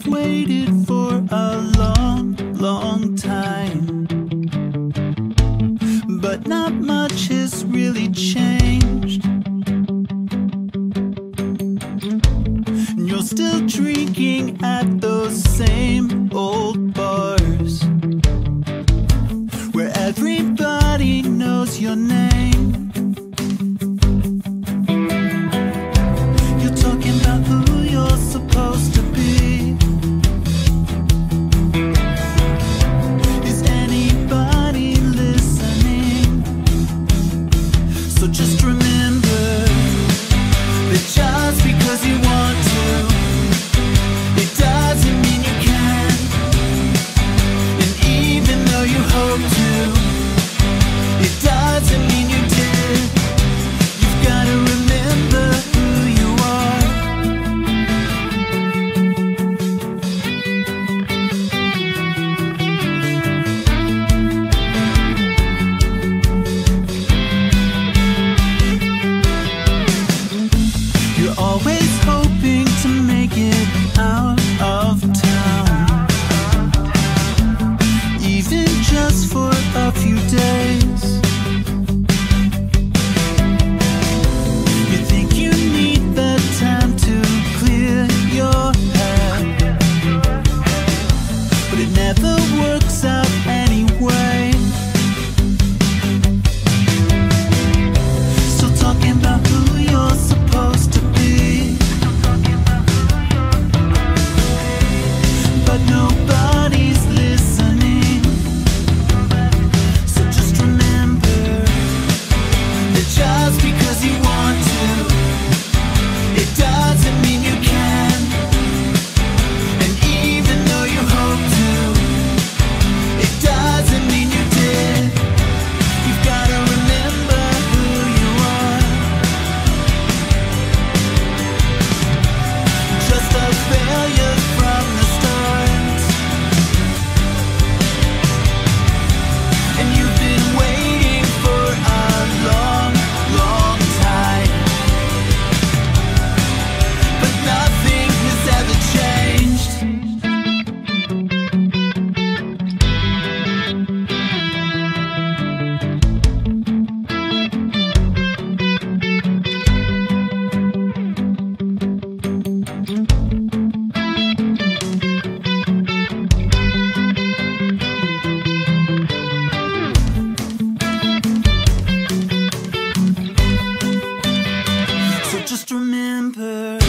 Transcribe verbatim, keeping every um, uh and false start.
I've waited for a long, long time, but not much has really changed. And you're still drinking at those same old bars, where everybody knows your name. You're talking about who you're supposed to be. Is anybody listening? So just remember that just because you want to, it doesn't mean you can. And even though you hope to, it doesn't mean you did. You've got to remember who you are. You're always hoping to make it out of town, even just for a few days. You think you need the time to clear your head, but it never works out anyway. Still talking about who you're supposed to be, but nobody's listening. So just remember that just because you want to, it doesn't mean you can. And even though you hope to, it doesn't mean you did. You've got to remember who you are. Just a failure from the start, and you've been waiting for a long, long time, but nothing has ever changed. So just remember